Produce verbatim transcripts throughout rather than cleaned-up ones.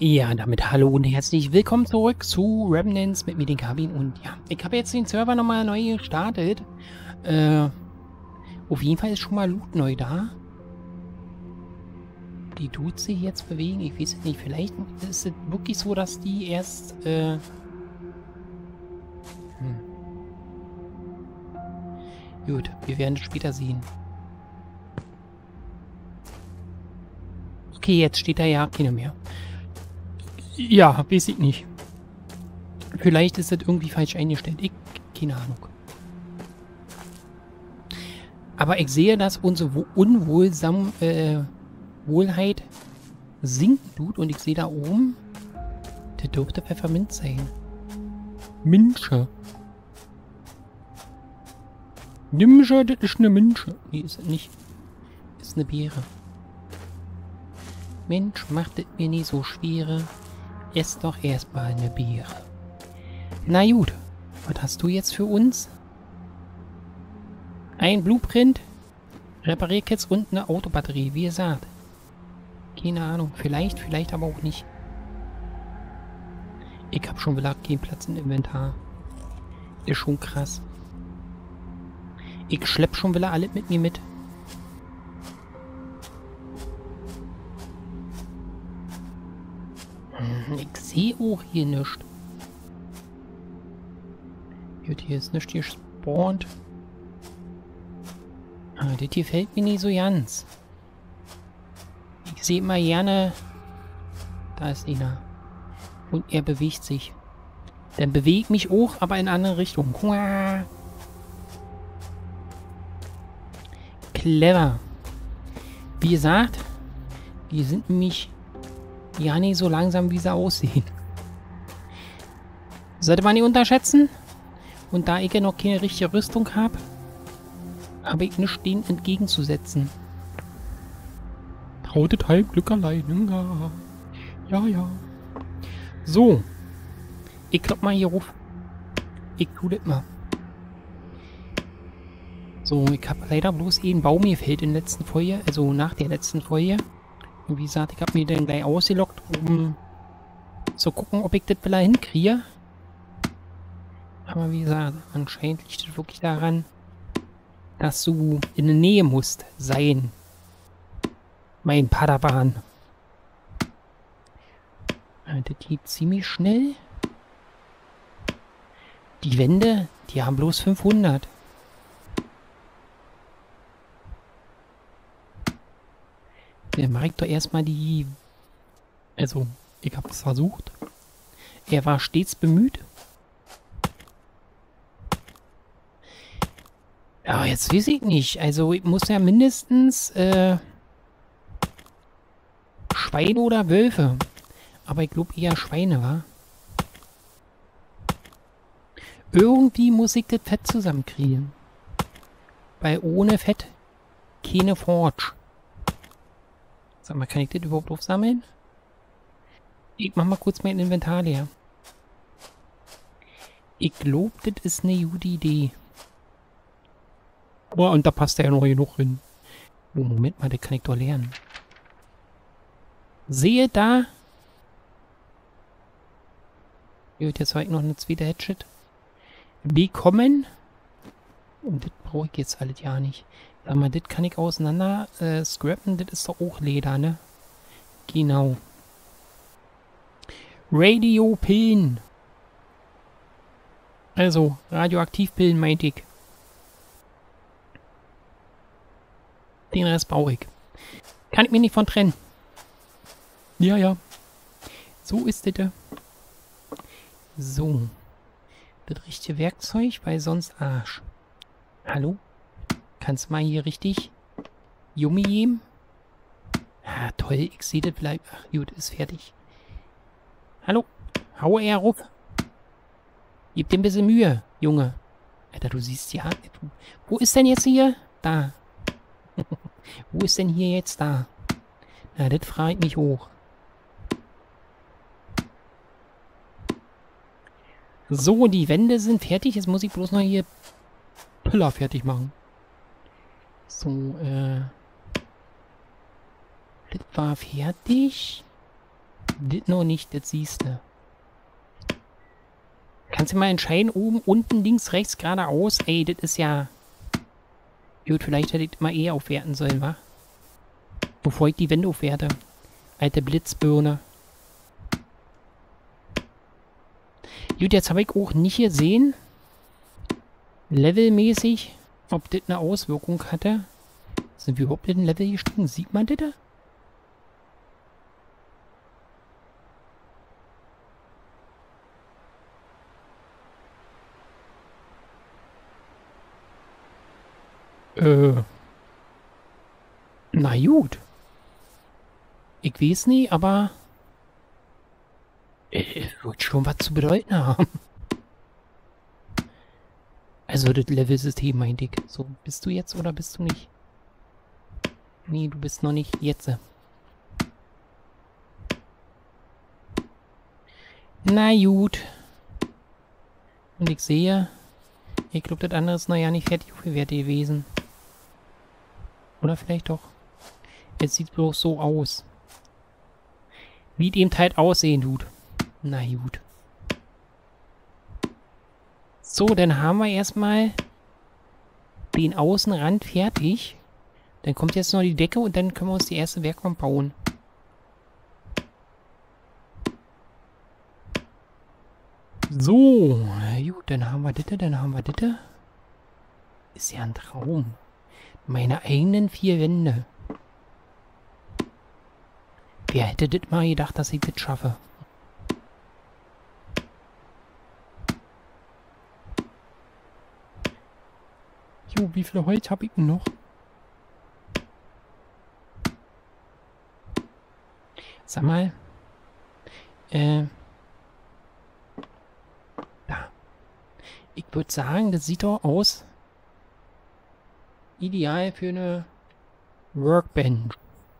Ja, damit hallo und herzlich willkommen zurück zu Remnants mit mir, den Kabin. Und ja, ich habe jetzt den Server nochmal neu gestartet. Äh, auf jeden Fall ist schon mal Loot neu da. Die tut sich jetzt bewegen, ich weiß es nicht. Vielleicht ist es wirklich so, dass die erst, äh... Hm. Gut, wir werden es später sehen. Okay, jetzt steht da ja keine mehr. Ja, weiß ich nicht. Vielleicht ist das irgendwie falsch eingestellt. Ich, keine Ahnung. Aber ich sehe, dass unsere Unwohlsam, äh, Wohlheit sinken tut. Und ich sehe da oben, der dürfte Pfefferminz sein. Minsche. Nimsche, das ist eine Minsche. Nee, ist es nicht. Ist eine Beere. Mensch, macht es mir nie so schwere. Ess doch erstmal eine Beere. Na gut, was hast du jetzt für uns? Ein Blueprint, Reparierkits und eine Autobatterie, wie gesagt. Keine Ahnung, vielleicht, vielleicht aber auch nicht. Ich habe schon wieder keinen Platz im Inventar. Ist schon krass. Ich schlepp schon wieder alles mit mir mit. Ich sehe auch hier nichts. Gut, hier ist nichts gespawnt. Ah, das hier fällt mir nicht so ganz. Ich sehe immer gerne... Da ist einer. Und er bewegt sich. Dann bewegt mich auch, aber in eine andere Richtung. Hua. Clever. Wie gesagt, die sind nämlich ja nicht so langsam, wie sie aussehen. Sollte man nicht unterschätzen. Und da ich ja noch keine richtige Rüstung habe, habe ich nichts denen entgegenzusetzen. Trautet halb Glück allein. Ja, ja. So. Ich klopp mal hier ruf. Ich tu das mal. So, ich habe leider bloß einen Baum gefällt in der letzten Folge, also nach der letzten Folge. Und wie gesagt, ich habe mir dann gleich ausgelockt, um zu gucken, ob ich das wieder hinkriege. Aber wie gesagt, anscheinend liegt es wirklich daran, dass du in der Nähe musst sein. Mein Padawan. Das geht ziemlich schnell. Die Wände, die haben bloß fünfhundert. Dann mache ich doch erstmal die... Also, ich habe es versucht. Er war stets bemüht. Ja, jetzt weiß ich nicht. Also, ich muss ja mindestens äh, Schweine oder Wölfe. Aber ich glaube eher Schweine, wa? Irgendwie muss ich das Fett zusammenkriegen. Weil ohne Fett keine Forge. Sag mal, kann ich das überhaupt aufsammeln? Ich mach mal kurz mein Inventar leer. Ich glaube, das ist eine gute Idee. Oh, und da passt ja noch genug hin. Oh, Moment mal, das kann ich doch lernen. Sehe da. Gut, jetzt habe ich noch eine zweite Hatchet. Bekommen. Und das brauche ich jetzt alles ja nicht. Sag mal, das kann ich auseinander äh, scrappen. Das ist doch auch Leder, ne? Genau. Radiopillen. Also, Radioaktivpillen meinte ich. Den Rest brauche ich. Kann ich mich nicht von trennen. Ja, ja. So ist das. So. Das richtige Werkzeug, weil sonst Arsch. Hallo? Kannst du mal hier richtig Yummi geben? Ah, toll, ich sehe das bleibt. Ach, gut, ist fertig. Hallo? Hau er ruf. Gib dir ein bisschen Mühe, Junge. Alter, du siehst ja. Wo ist denn jetzt hier? Da. Wo ist denn hier jetzt da? Na, das frage ich mich hoch. So, die Wände sind fertig. Jetzt muss ich bloß noch hier Pillar fertig machen. So, äh... Das war fertig. Das noch nicht, das siehst du. Kannst du mal entscheiden, oben, unten, links, rechts, geradeaus? Ey, das ist ja... Gut, vielleicht hätte ich mal eher aufwerten sollen, wa? Bevor ich die Wände aufwerte. Alte Blitzbirne. Gut, jetzt habe ich auch nicht gesehen, levelmäßig, ob das eine Auswirkung hatte. Sind wir überhaupt in den Level gestiegen? Sieht man das da? Äh. Na gut. Ich weiß nicht, aber... Äh, wird schon was zu bedeuten haben. Also das Level-System meinte ich. So, bist du jetzt oder bist du nicht? Nee, du bist noch nicht jetzt. Na gut. Und ich sehe, ich glaube, das andere ist noch ja nicht fertig aufgewertet gewesen. Oder vielleicht doch. Jetzt sieht es bloß so aus. Wie es eben halt aussehen tut. Na gut. So, dann haben wir erstmal den Außenrand fertig. Dann kommt jetzt noch die Decke und dann können wir uns die erste Werkbank bauen. So, na gut, dann haben wir das, dann haben wir das. Ist ja ein Traum. Meine eigenen vier Wände. Wer hätte das mal gedacht, dass ich das schaffe? Jo, wie viel Holz habe ich denn noch? Sag mal. Äh. Da. Ich würde sagen, das sieht doch aus. Ideal für eine Workbench.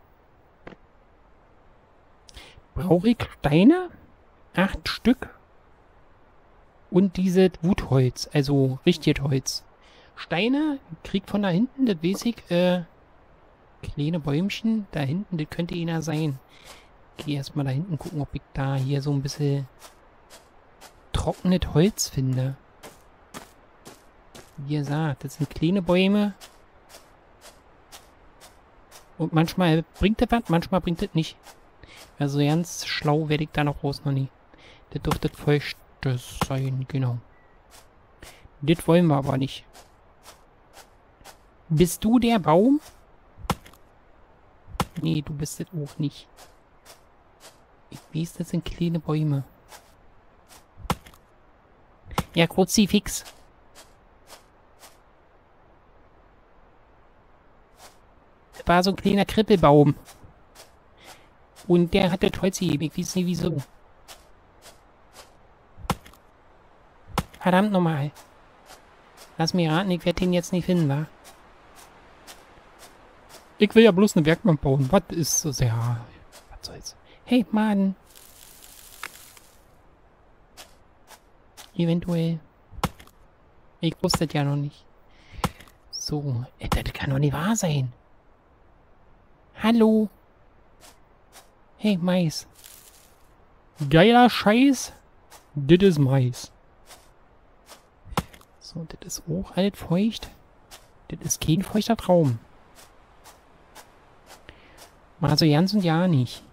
Brauche ich Steine? Acht Stück. Und dieses Wutholz, also richtiges Holz. Steine, krieg von da hinten, das weiß ich, äh, kleine Bäumchen, da hinten, das könnte einer sein. Geh erstmal da hinten gucken, ob ich da hier so ein bisschen trockenes Holz finde. Wie gesagt, das sind kleine Bäume. Und manchmal bringt das was, manchmal bringt das nicht. Also ganz schlau werde ich da noch raus noch nie. Das dürfte feuchtes sein, genau. Das wollen wir aber nicht. Bist du der Baum? Nee, du bist das auch nicht. Ich weiß, das sind kleine Bäume. Ja, Kruzifix. Das war so ein kleiner Krippelbaum. Und der hat das Holz gegeben. Ich weiß nicht wieso. Verdammt nochmal. Lass mich raten, ich werde den jetzt nicht finden, wa? Ich will ja bloß eine Werkbank bauen. Was ist so sehr... Was soll's? Hey, Mann. Eventuell. Ich wusste das ja noch nicht. So. Das kann doch nicht wahr sein. Hallo. Hey, Mais. Geiler Scheiß. Das ist Mais. So, das ist auch alt feucht. Das ist kein feuchter Traum. Also ganz und ja nicht.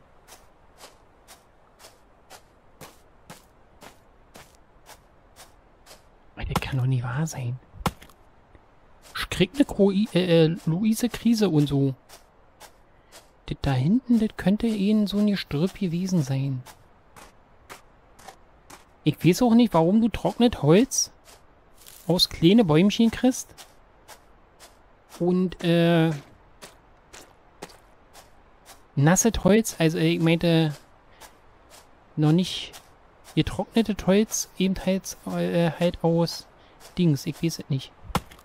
Das kann doch nicht wahr sein. Ich krieg eine Kroi äh, äh, Luise-Krise und so. Das da hinten, das könnte eben so ein Gestrüpp gewesen sein. Ich weiß auch nicht, warum du trocknet Holz aus kleine Bäumchen kriegst. Und, äh... nasses Holz, also ich meinte... noch nicht getrocknetes Holz, eben halt, äh, halt aus Dings, ich weiß es nicht.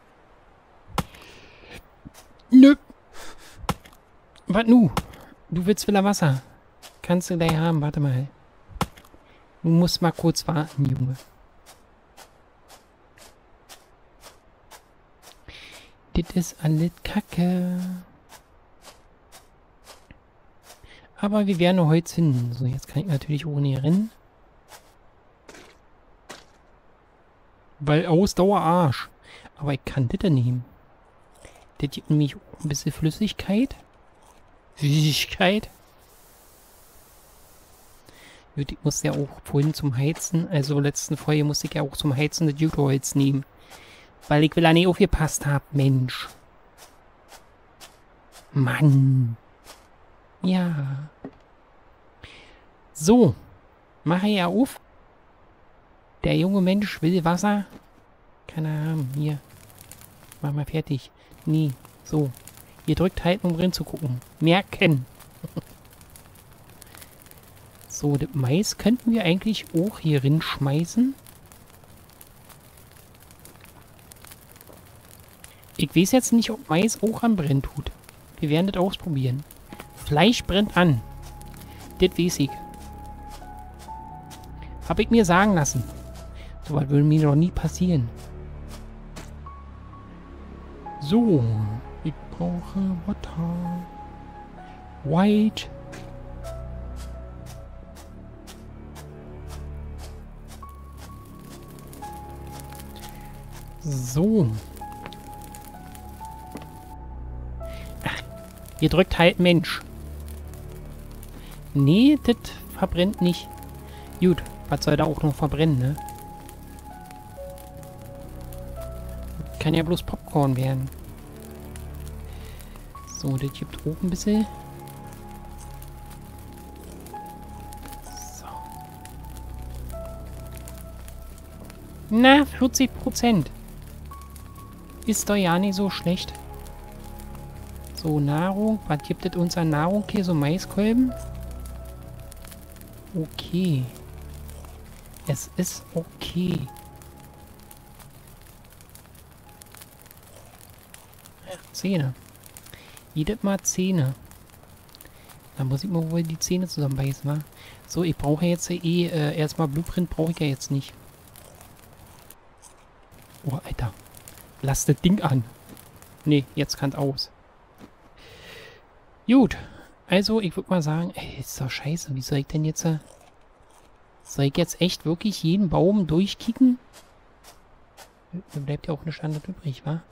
Nö. Was nu? Du willst wieder Wasser. Kannst du gleich haben, warte mal. Du musst mal kurz warten, Junge. Das ist alles Kacke. Aber wir werden noch Holz finden. So, jetzt kann ich natürlich ohne rennen. Weil Ausdauer Arsch. Aber ich kann das nehmen. Das gibt nämlich auch ein bisschen Flüssigkeit. Flüssigkeit. Gut, ich musste ja auch vorhin zum Heizen, also letzten Folge musste ich ja auch zum Heizen das Juteholz nehmen. Weil ich will nicht aufgepasst habe, Mensch. Mann. Ja. So. Mache ja auf. Der junge Mensch will Wasser. Keine Ahnung. Hier. Mach mal fertig. Nee. So. Ihr drückt halt, um drin zu gucken. Merken. So, das Mais könnten wir eigentlich auch hier rein schmeißen. Ich weiß jetzt nicht, ob Mais auch anbrennen tut. Wir werden das ausprobieren. Fleisch brennt an. Das weiß ich. Hab ich mir sagen lassen. So was würde mir noch nie passieren. So. Ich brauche Water. White. So. Ach, ihr drückt halt Mensch. Nee, das verbrennt nicht. Gut, was soll da auch noch verbrennen, ne? Kann ja bloß Popcorn werden. So, das gibt auch ein bisschen. So. Na, vierzig Prozent. Ist doch ja nicht so schlecht. So, Nahrung. Was gibt es uns an Nahrung hier? So Maiskolben? Okay. Es ist okay. Ach, Zähne. Jedes Mal Zähne. Da muss ich mal wohl die Zähne zusammenbeißen, wa? So, ich brauche jetzt eh äh, erstmal Blueprint, brauche ich ja jetzt nicht. Oh, Alter. Lass das Ding an. Nee, jetzt kann's aus. Gut. Also, ich würde mal sagen, ey, ist doch scheiße. Wie soll ich denn jetzt... Äh, soll ich jetzt echt wirklich jeden Baum durchkicken? Da bleibt ja auch eine Standard übrig, wa?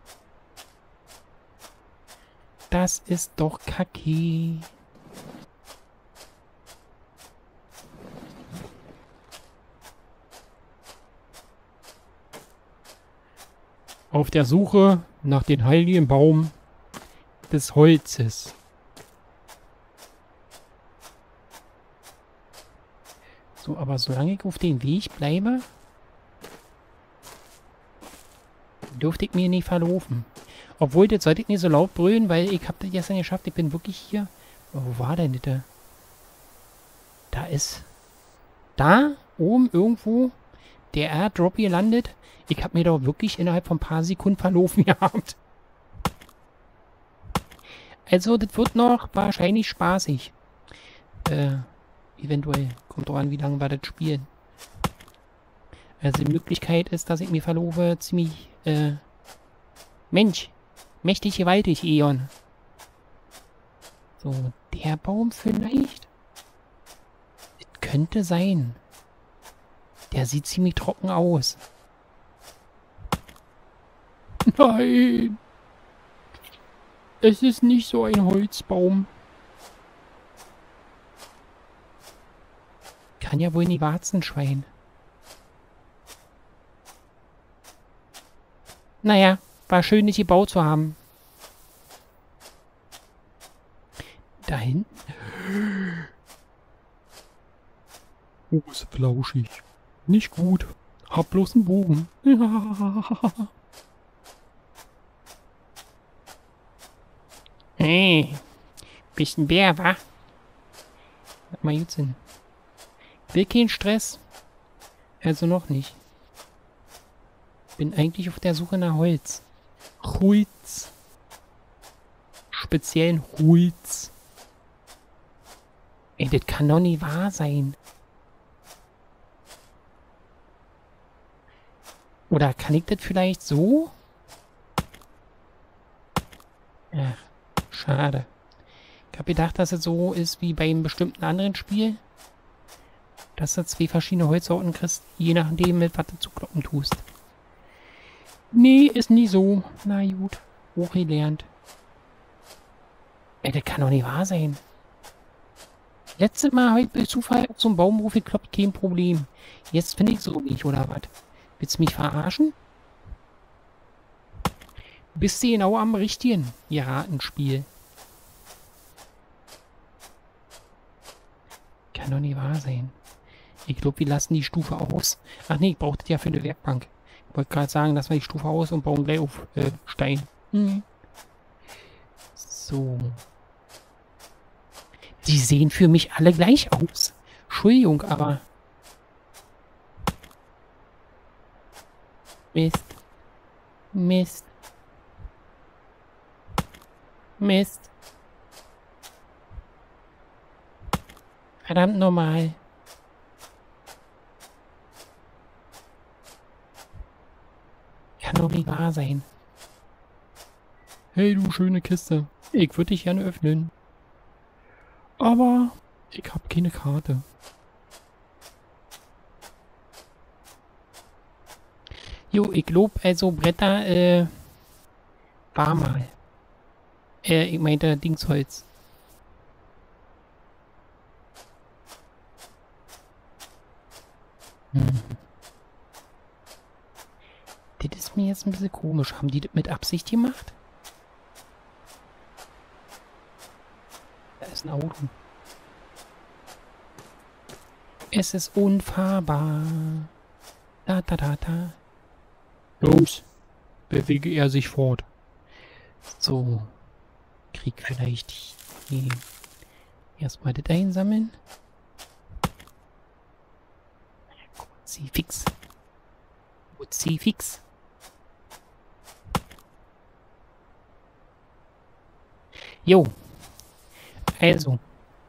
Das ist doch kacke. Auf der Suche nach dem heiligen Baum des Holzes. So, aber solange ich auf den Weg bleibe, dürfte ich mir nicht verlaufen. Obwohl, das sollte ich nicht so laut brüllen, weil ich habe das gestern geschafft. Ich bin wirklich hier. Oh, wo war denn das? Da ist... Da oben irgendwo der Airdrop gelandet. Ich habe mir doch wirklich innerhalb von ein paar Sekunden verlaufen gehabt. Also, das wird noch wahrscheinlich spaßig. Äh, eventuell. Kommt drauf an, wie lange wir das spielen. Also, die Möglichkeit ist, dass ich mir verlaufe, ziemlich, äh... Mensch! Mächtig gewaltig, Eon. So, der Baum vielleicht? Das könnte sein. Der sieht ziemlich trocken aus. Nein! Es ist nicht so ein Holzbaum. Kann ja wohl nicht Warzenschwein. Naja, war schön, dich gebaut zu haben. Da hinten. Oh, ist flauschig. Nicht gut. Hab bloß einen Bogen. Hey, bist ein Bär, wa? Lass mal gut sind. Will keinen Stress. Also noch nicht. Bin eigentlich auf der Suche nach Holz. Holz. Speziellen Holz. Ey, das kann doch nicht wahr sein. Oder kann ich das vielleicht so? Ach, schade. Ich Ich habe gedacht, dass es so ist wie bei einem bestimmten anderen Spiel. Dass du zwei verschiedene Holzsorten kriegst, je nachdem, mit was du zu kloppen tust. Nee, ist nie so. Na gut, hochgelernt. Ey, das kann doch nicht wahr sein. Letztes Mal habe ich bei Zufall auf so einen Baumruf gekloppt, kein Problem. Jetzt finde ich so nicht, oder was? Willst du mich verarschen? Bist du genau am richtigen Geratenspiel? Kann doch nicht wahr sein. Ich glaube, wir lassen die Stufe aus. Ach nee, ich brauche das ja für eine Werkbank. Ich wollte gerade sagen, lassen wir die Stufe aus und bauen gleich auf äh, Stein. Hm. So. Die sehen für mich alle gleich aus. Entschuldigung, aber... Mist. Mist. Mist. Verdammt normal. Kann doch nicht wahr sein. Hey, du schöne Kiste. Ich würde dich gerne öffnen. Aber ich habe keine Karte. Jo, ich glaube, also Bretter, äh, war mal. Äh, ich meinte Dingsholz. Hm. Das ist mir jetzt ein bisschen komisch. Haben die das mit Absicht gemacht? Da ist ein Auto. Es ist unfahrbar. Da, da, da, da. Los. Bewege er sich fort. So. Krieg vielleicht die... Erstmal das einsammeln. Kruzifix. Kruzifix. Jo. Also.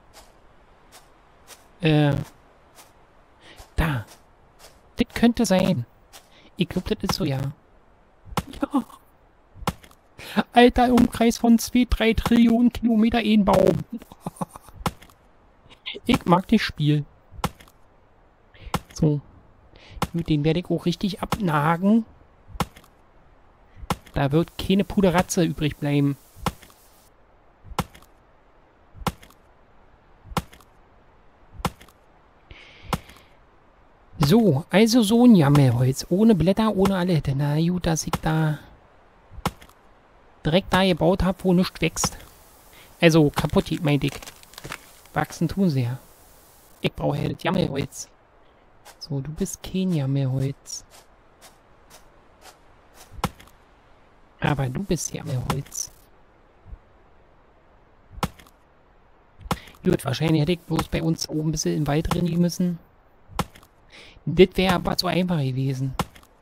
Äh. Da. Das könnte sein. Ich glaube, das ist so, ja. Ja. Alter, Umkreis von zwei, drei Trillionen Kilometer ein Baum. Ich mag das Spiel. So. Gut, den werde ich auch richtig abnagen. Da wird keine Puderatze übrig bleiben. So, also so ein Jammerholz. Ohne Blätter, ohne alles. Na gut, dass ich da direkt da gebaut habe, wo nichts wächst. Also kaputt geht, meinte ich. Wachsen tun sie ja. Ich brauche ja das Jammerholz. So, du bist kein Jammerholz. Aber du bist Jammerholz. Gut, wahrscheinlich hätte ich bloß bei uns oben ein bisschen im Wald rennen müssen. Das wäre aber zu einfach gewesen.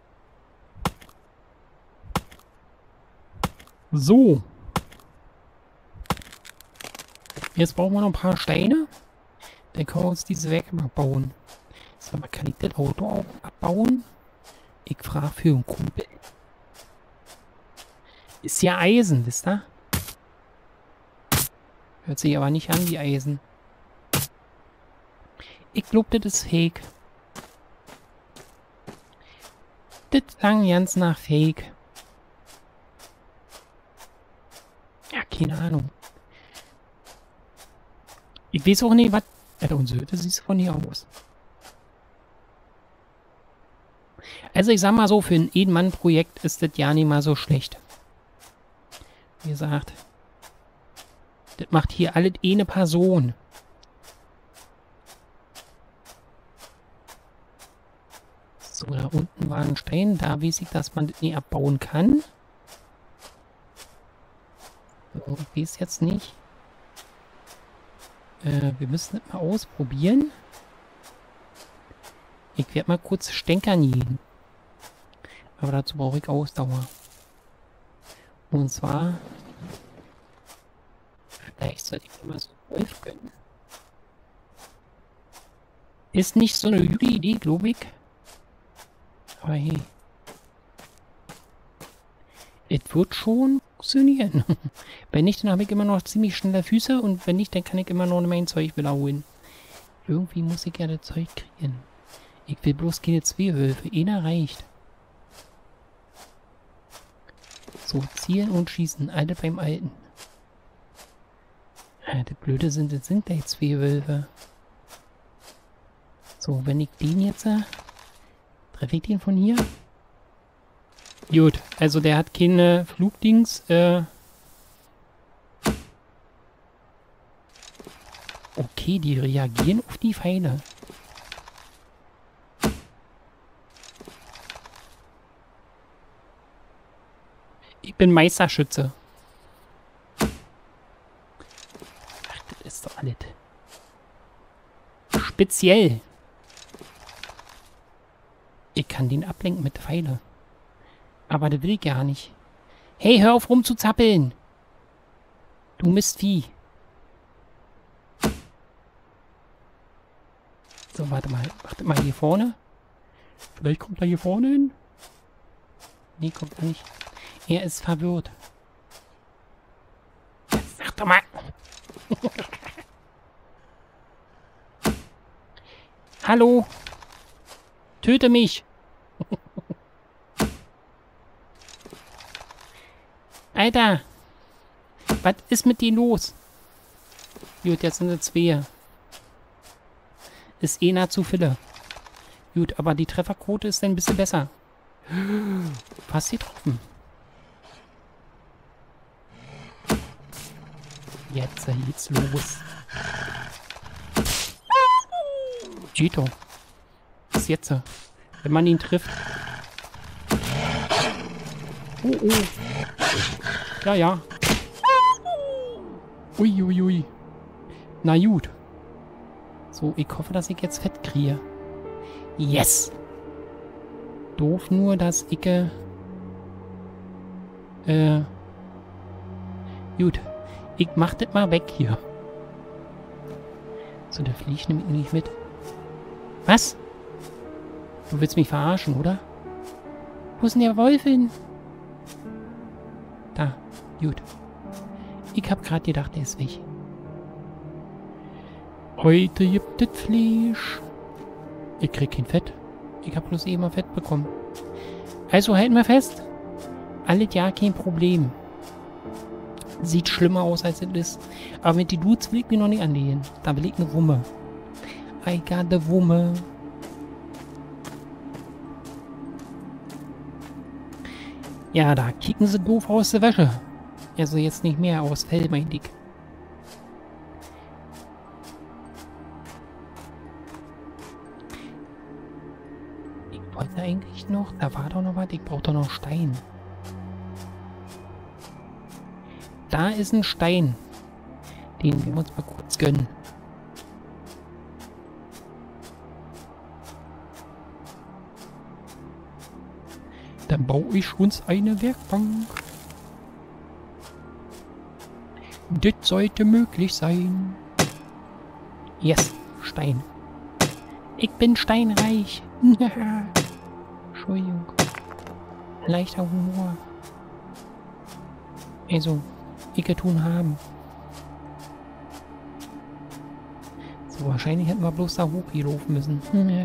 So. Jetzt brauchen wir noch ein paar Steine. Dann können wir uns diese Werke mal bauen. Sag mal, kann ich das Auto auch abbauen? Ich frage für einen Kumpel. Ist ja Eisen, wisst ihr? Hört sich aber nicht an wie Eisen. Ich glaube, das ist Fake. Das klang ganz nach Fake. Ja, keine Ahnung. Ich weiß auch nicht, was... Alter, und Söte siehst du von hier aus. Also ich sag mal so, für ein Ein-Mann-Projekt ist das ja nicht mal so schlecht. Wie gesagt, das macht hier alles eine Person. So, da unten war ein Stein. Da weiß ich, dass man das nicht abbauen kann. So, ich weiß jetzt nicht. Äh, wir müssen das mal ausprobieren. Ich werde mal kurz stänkern gehen. Aber dazu brauche ich Ausdauer. Und zwar... Vielleicht sollte ich mir mal so Wolf gönnen. Ist nicht so eine gute Idee, glaube ich. Aber hey. Es wird schon. funktionieren. Wenn nicht, dann habe ich immer noch ziemlich schnelle Füße und wenn nicht, dann kann ich immer noch mein Zeug wieder holen. Irgendwie muss ich ja das Zeug kriegen. Ich will bloß keine Zwiebelwölfe. Einer reicht. So, zielen und schießen. Alle beim Alten. Ja, das Blöde sind, das sind gleich Zwiebelwölfe. So, wenn ich den jetzt... Äh, treffe ich den von hier? Gut, also der hat keine Flugdings. Äh okay, die reagieren auf die Pfeile. Ich bin Meisterschütze. Ach, das ist doch alles. Speziell. Ich kann den ablenken mit Pfeile. Aber das will ich gar nicht. Hey, hör auf rumzuzappeln! Du Mistvieh. So, warte mal. Wartet mal hier vorne. Vielleicht kommt er hier vorne hin. Nee, kommt er nicht. Er ist verwirrt. Jetzt sag doch mal. Hallo. Töte mich. Alter. Was ist mit dir los? Gut, jetzt sind es zwei. Ist eh nah zu viele. Gut, aber die Trefferquote ist dann ein bisschen besser. Fast getroffen. Jetzt geht's los. Gito. Was ist jetzt? Wenn man ihn trifft. Oh, oh. Ja, ja. Uiuiui. Ui, ui. Na gut. So, ich hoffe, dass ich jetzt Fett kriege. Yes! Doof nur, dass ich... Äh... Gut. Ich mach das mal weg hier. So, der fliegt nämlich nicht mit. Was? Du willst mich verarschen, oder? Wo ist denn der Wolf hin? Da. Gut. Ich hab grad gedacht, der ist weg. Heute gibt es Fleisch. Ich krieg kein Fett. Ich hab bloß eben mal Fett bekommen. Also halten wir fest. Alles ja kein Problem. Sieht schlimmer aus, als es ist. Aber mit die Dudes will ich mir noch nicht anlehnen. Da will ich eine Wumme. I got the Wumme. Ja, da kicken sie doof aus der Wäsche. Also jetzt nicht mehr aus Fell, mein Dick. Ich wollte eigentlich noch... Da war doch noch was. Ich brauche doch noch Stein. Da ist ein Stein. Den werden wir uns mal kurz gönnen. Dann baue ich uns eine Werkbank. Das sollte möglich sein. Yes, Stein. Ich bin steinreich. Entschuldigung. Leichter Humor. Also, ich tun haben. So, wahrscheinlich hätten wir bloß da hochgelaufen müssen.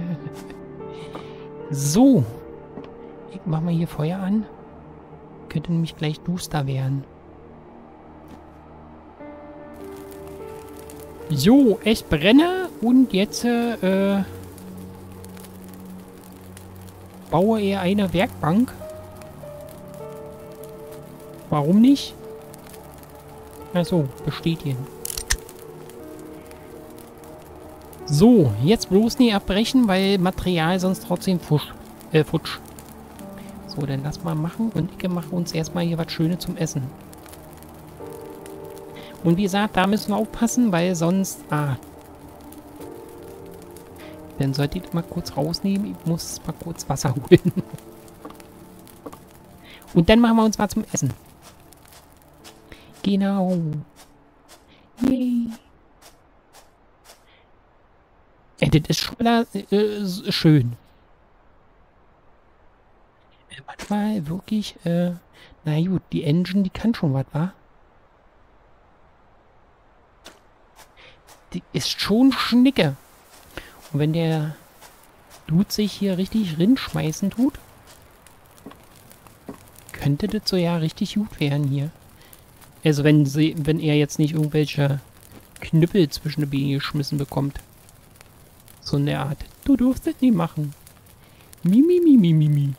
So. Ich mach mal hier Feuer an. Könnte nämlich gleich duster werden. So, es brenne und jetzt äh, baue er eine Werkbank. Warum nicht? Achso, bestätigen. So, jetzt bloß nie abbrechen, weil Material sonst trotzdem fusch, äh, futsch. So, dann lass mal machen und ich mache uns erstmal hier was Schönes zum Essen. Und wie gesagt, da müssen wir aufpassen, weil sonst... Ah. Dann sollte ich mal kurz rausnehmen. Ich muss mal kurz Wasser holen. Und dann machen wir uns mal zum Essen. Genau. Yay. Ja, das ist schon wieder äh, schön. Manchmal wirklich, äh, na gut, die Engine, die kann schon was, wa? Die ist schon Schnicke. Und wenn der Dude sich hier richtig rinschmeißen tut, könnte das so ja richtig gut werden hier. Also wenn sie, wenn er jetzt nicht irgendwelche Knüppel zwischen die Beine geschmissen bekommt. So in der Art. Du durfst das nicht machen. Mi, mi, mi, mi, mi, mi.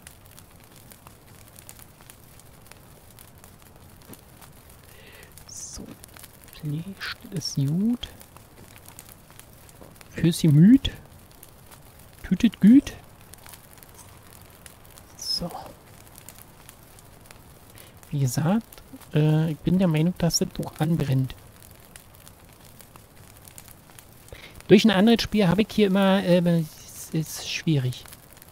So. Fleisch, das ist gut. Fürs Gemüt. Tütet gut. So. Wie gesagt, äh, ich bin der Meinung, dass das doch anbrennt. Durch ein anderes Spiel habe ich hier immer, äh, es ist schwierig.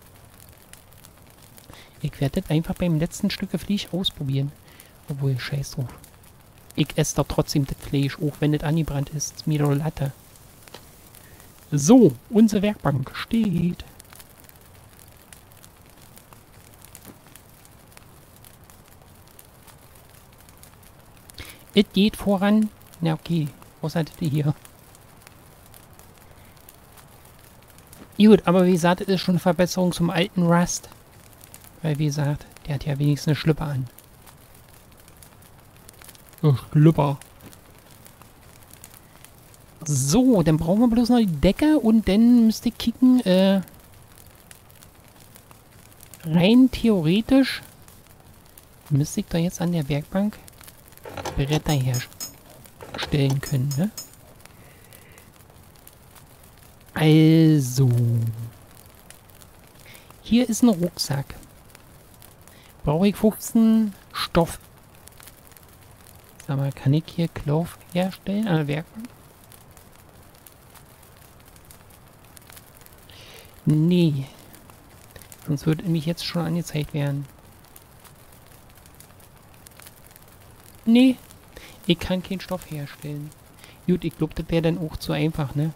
Ich werde das einfach beim letzten Stück Fleisch ausprobieren. Obwohl, scheiß drauf. Ich esse doch trotzdem das Fleisch, auch wenn das angebrannt ist. Ist mir doch Latte. So, unsere Werkbank steht. Es geht voran. Na okay, was hattet ihr hier? Gut, aber wie gesagt, es ist schon eine Verbesserung zum alten Rust. Weil wie gesagt, der hat ja wenigstens eine Schlüpper an. Eine Schlüpper. So, dann brauchen wir bloß noch die Decke und dann müsste ich kicken, äh, rein theoretisch müsste ich da jetzt an der Werkbank Bretter herstellen können, ne? Also. Hier ist ein Rucksack. Brauche ich fünfzehn Stoff. Sag mal, kann ich hier Klauf herstellen an der Werkbank? Nee. Sonst würde mich jetzt schon angezeigt werden. Nee. Ich kann keinen Stoff herstellen. Gut, ich glaube, das wäre dann auch zu einfach, ne?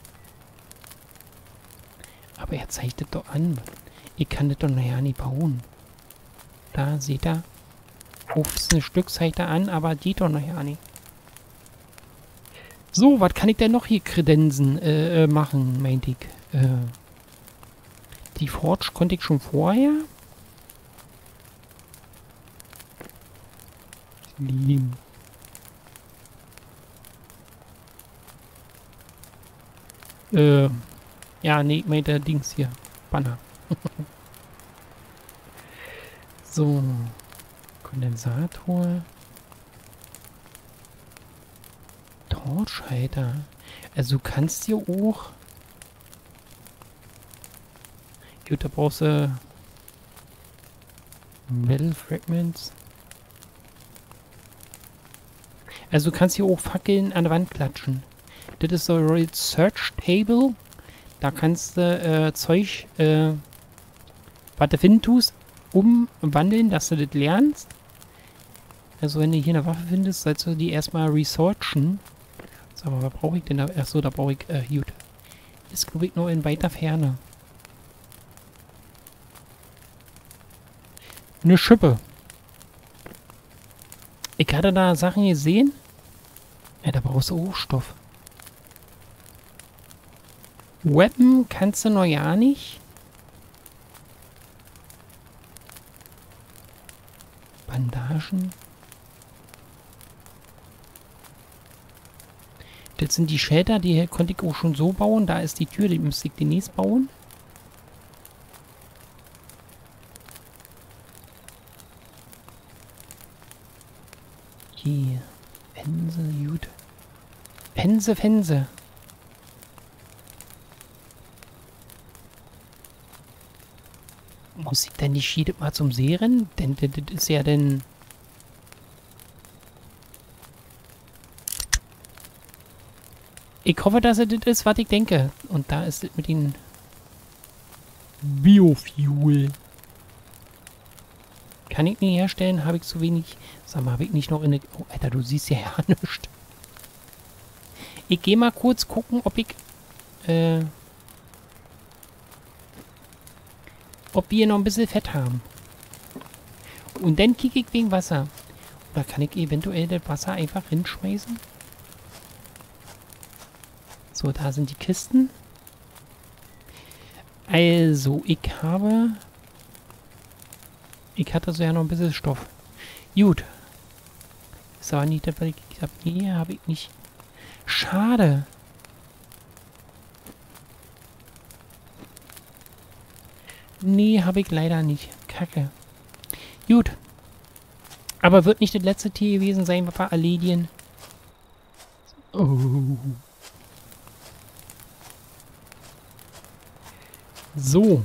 Aber er zeigt das doch an. Ich kann das doch nachher nicht bauen. Da, seht ihr? fünfzehn Stück zeigt er an, aber die doch nachher nicht. So, was kann ich denn noch hier kredenzen äh, äh, machen, meinte ich. Äh, die Forge konnte ich schon vorher. Lieben. Äh, ja, nee, ich meinte Dings hier. Banner. So. Kondensator. Torchhalter. Also du kannst hier auch... Gut, da brauchst du... Metal Fragments. Also du kannst hier auch Fackeln an der Wand klatschen. Das ist so ein Search Table. Da kannst du äh, Zeug, äh, was du finden tust, umwandeln, dass du das lernst. Also wenn du hier eine Waffe findest, sollst du die erstmal researchen. Sag mal, was brauche ich denn da? Achso, da brauche ich, äh, gut. Ist, glaube ich, noch in weiter Ferne. Eine Schippe. Ich hatte da Sachen gesehen. Ja, da brauchst du auch Stoff. Weapon kannst du noch ja nicht. Bandagen. Das sind die Shelter, die hier konnte ich auch schon so bauen. Da ist die Tür, die müsste ich demnächst bauen. Hier. Fense, gut. Fense, Fense. Muss ich denn die Schiede mal zum See rennen? Denn das ist ja denn... Ich hoffe, dass es das ist, was ich denke. Und da ist es mit den... Biofuel. Kann ich nicht herstellen, habe ich zu wenig... Sag mal, habe ich nicht noch in der... Oh, Alter, du siehst ja ja nichts. Ich gehe mal kurz gucken, ob ich... Äh... Ob wir noch ein bisschen Fett haben. Und dann kicke ich wegen Wasser. Oder kann ich eventuell das Wasser einfach hinschmeißen? So, da sind die Kisten. Also, ich habe... Ich hatte so ja noch ein bisschen Stoff. Gut. Ist aber nicht das, was ich gesagt habe. Nee, habe ich nicht. Schade. Nee, habe ich leider nicht. Kacke. Gut. Aber wird nicht das letzte Tier gewesen sein, was wir erledigen. Oh. So.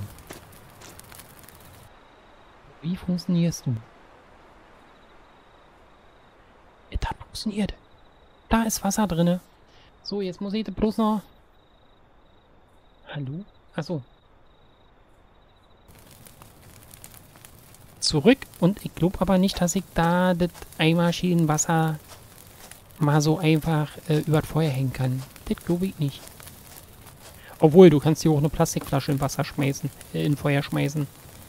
Wie funktionierst du? Das hat funktioniert. Da ist Wasser drin. So, jetzt muss ich das bloß noch... Hallo? Achso. Zurück. Und ich glaube aber nicht, dass ich da das Eimerschienenwasser mal so einfach äh, über das Feuer hängen kann. Das glaube ich nicht. Obwohl, du kannst hier auch eine Plastikflasche in Wasser schmeißen, äh, in Feuer schmeißen.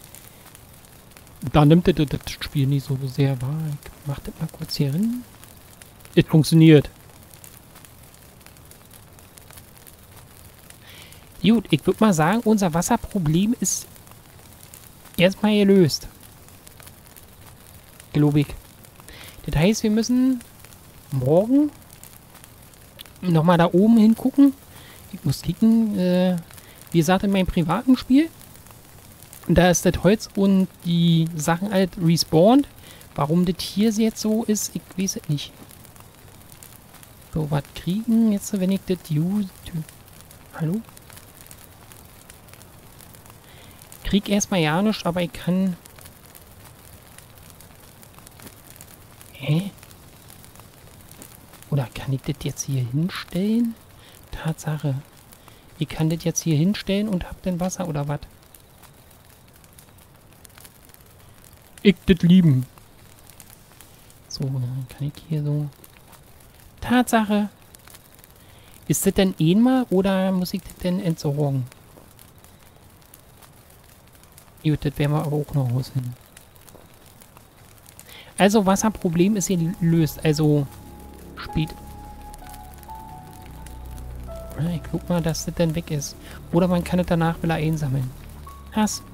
Da nimmt das, das Spiel nicht so sehr wahr. Ich mach das mal kurz hier hin. Es funktioniert. Gut, ich würde mal sagen, unser Wasserproblem ist erstmal gelöst. Glaube ich. Das heißt, wir müssen morgen nochmal da oben hingucken. Ich muss kicken, äh, wie gesagt, in meinem privaten Spiel. Da ist das Holz und die Sachen halt respawned. Warum das hier jetzt so ist, ich weiß es nicht. So, was kriegen jetzt, wenn ich das use? Hallo? Krieg erstmal ja nichts, aber ich kann... Hä? Oder kann ich das jetzt hier hinstellen? Tatsache. Ich kann das jetzt hier hinstellen und hab dann Wasser oder was? Ich das lieben. So, dann kann ich hier so... Tatsache. Ist das denn einmal oder muss ich das denn entsorgen? Gut, das werden wir aber auch noch rausfinden. Also, Wasserproblem ist gelöst. Also, spät. Ja, ich guck mal, dass das dann weg ist. Oder man kann es danach wieder einsammeln. Hass.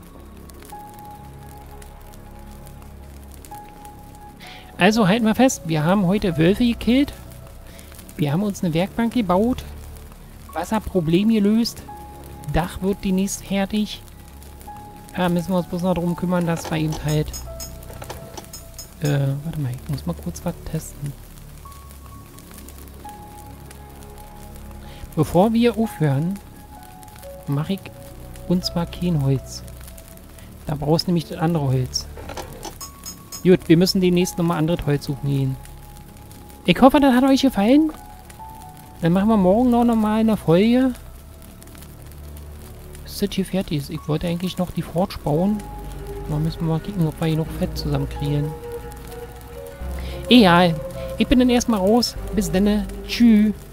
Also, halten wir fest. Wir haben heute Wölfe gekillt. Wir haben uns eine Werkbank gebaut. Wasserproblem gelöst. Dach wird demnächst fertig. Da müssen wir uns bloß noch darum kümmern, dass wir eben halt... Äh, warte mal, ich muss mal kurz was testen. Bevor wir aufhören, mache ich und zwar kein Holz. Da brauchst du nämlich das andere Holz. Gut, wir müssen demnächst nochmal anderes Holz suchen gehen. Ich hoffe, das hat euch gefallen. Dann machen wir morgen noch nochmal eine Folge. Bis das hier fertig ist. Ich wollte eigentlich noch die Forge bauen. Mal müssen wir mal gucken, ob wir hier noch Fett zusammenkriegen. Egal. Ich bin dann erstmal raus. Bis dann. Tschüss.